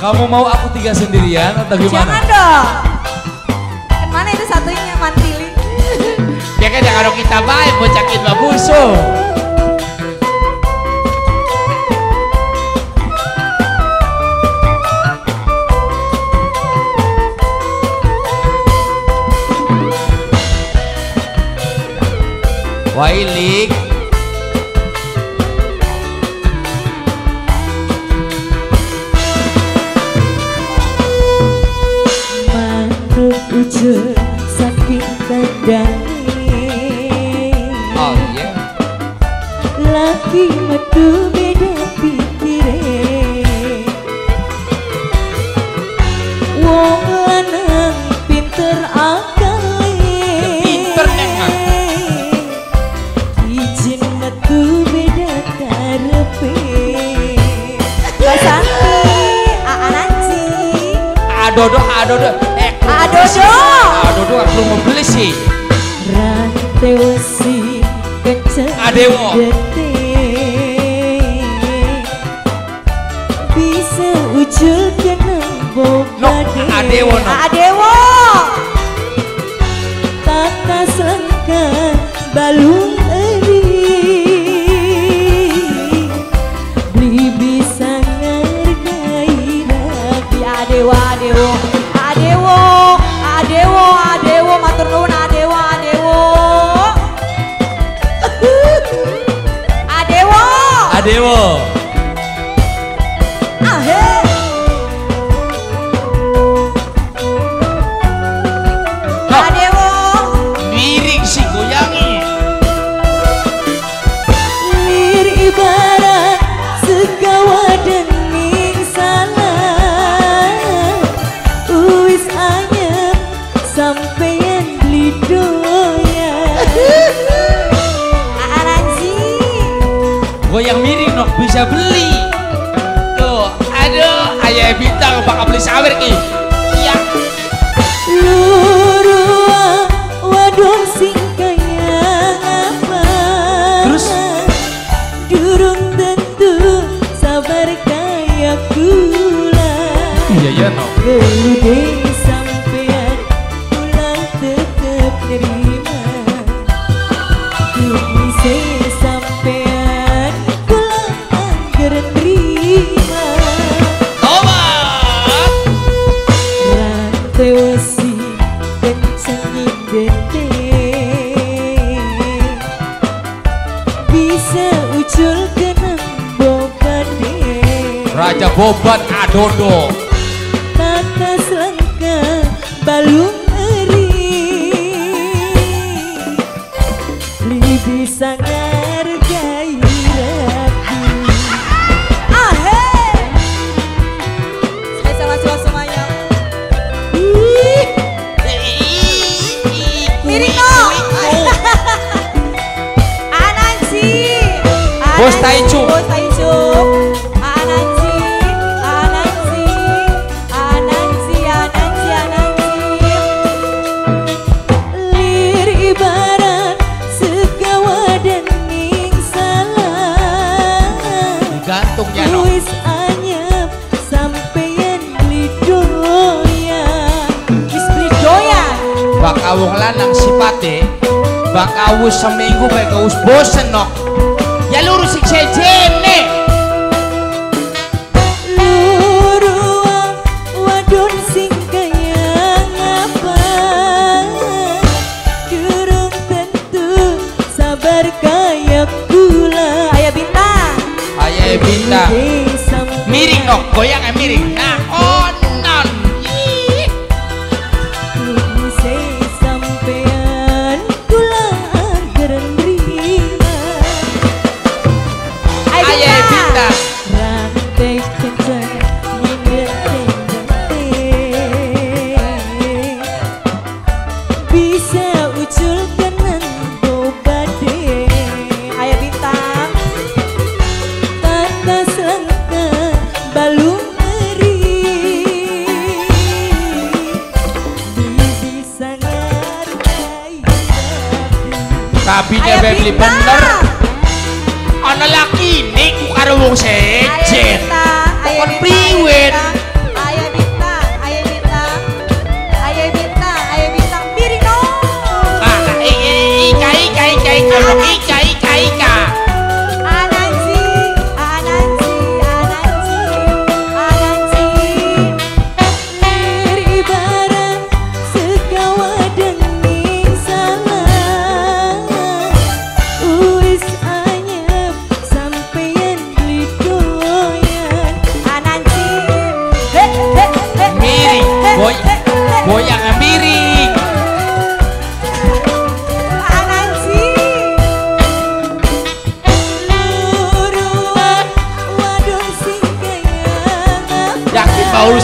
Kamu mau aku 3 sendirian atau gimana? Jangan dong. Kan mana itu satunya mantilin. Ya kan kalau kita baik bocakin babuso. Wailik manuk ujur saking tandane. oh iya Laki metu beda pikire. Wong lanang pinter akale. pinter nengan Izin metu beda karepe. Mbak Santi, Nancy, adodo Adodo. adodo aku mau beli sih Rantai wesi kenceng Adewo. gede. Bisa ujul kena bogade. Adewo no Adewo. Tata selengkan balung eri. Beli bisa ngergai rapi. Adewo, Adewo, Adewo, Adewo, Adewo, matur nuwun Adewo, Adewo. Adewo. Adewo. Ahe. Adewo. miring sih goyangi Lir ibarat segawa dening salah. Uwis anyep sampeyan beli doyan. Nancy. goyang miring nok bisa beli tuh aduh ayah bintang bakal beli sawer ki iya Lurua wadon sing kaya apa. Terus? Durung tentu sabar kaya kula. Iya ya no. Gelude sampean kula tetep nerima. Dumise sampean kula angger nerima. tobat Rantai wesi kenceng gede. Bisa ucul kena bogade. Raja Bobat Adodo. Tata selengkap balung eri. Li bisa ngargai rapi. Ahe. Spesial langsung semuanya. Ih, Miring no. Nancy. Bos Taicu. Bos Taicu. Nancy. Nancy. Nancy. Nancy. Nancy. lir ibarat segawa dening salah. gantungnya no Wis anyep sampeyan beli doyan. Wis beli doyan. bakawuh lanang sipate bakawuh seminggu bae kaus bosen nok ya lurus sing sejene Lurua wadon sing kaya ngapa. Durung tentu sabar kaya kula. Ayah bintang. ayah bintang Gelude sampeyan miring nok goyang miring nah onon ih Dumise sampean kula angger nerima. ayah bintang Rantai kencang nyindir tendang. Bisa ucul kenan bobade. Ayah bintang. Tata selengkap balung eri. Bisa ngargai rapi. kabine Ayah bae beli bintang. bener ana laki nih ku karo wong sejen Ayah bintang. Pokon priwet.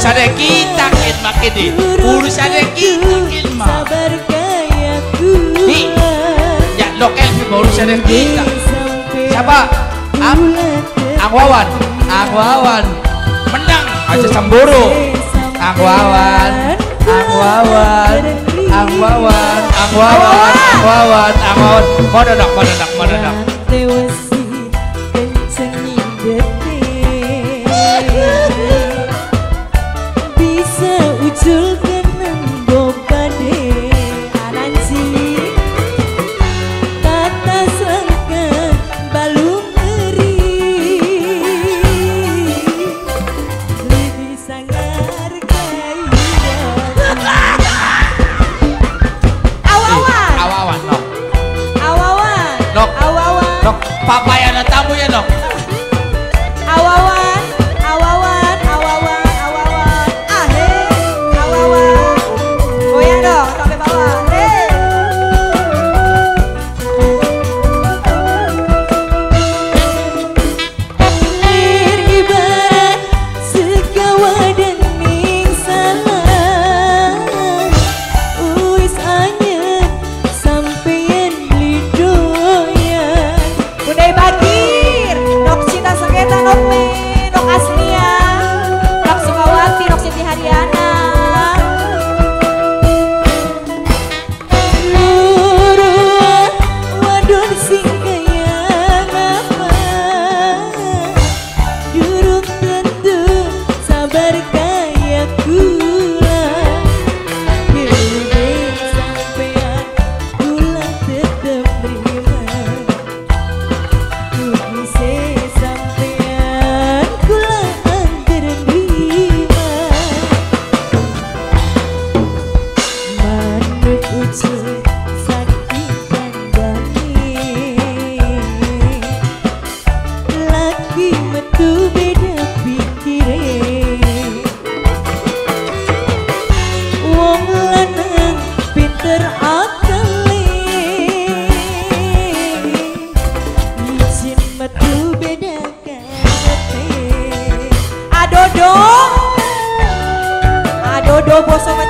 urusannya kita kin makin di urusannya kita kin mah sabar kayak gula. nih ya lokal film urusannya kita siapa Ang Wawan menang aja Samburu Ang Wawan mododak Tewasi kenceng nyindetin. Bisa ucul kenan bobade anansi. Kata sangka balung eri. Lebih sangar kaya. Awawan nok Awawan. Nok. Awawan. nok papaya na tamu ya nok Awawan. Awawan. Awawan. Awawan. Ah, hei. Awawan. Goyang dong sampai bawah. Hei. Lir ibarat segawa dening salah. Uis anyen sampeyan beli doyan. Budai Bagir. Nok Cinta Sengketa Nok Me. Nok Aslia. Nok Sukawati. Nok Siti Hadiana. Lurua wadon sing kaya apa. Durung tentu sabar kaya kula. Pilih sampean kula tetep terima. Kugise sampean kula antar nerima. Manut ucul sakit kandani. Laki metu beda pikire. Wong lanang pinter akale. Izin metu beda karate. Adodo. Adodo bosok